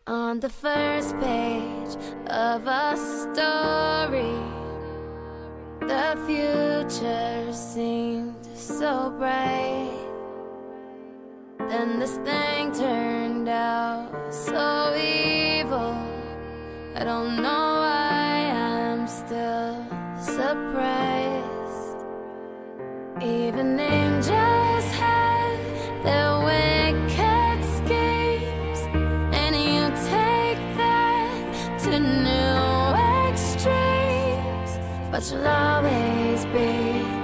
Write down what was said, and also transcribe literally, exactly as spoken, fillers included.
On the first page of a story, the future seemed so bright. Then this thing turned out so evil. I don't know why I'm still surprised. Even angels have their wicked schemes, and you take that to new extremes, but you'll always be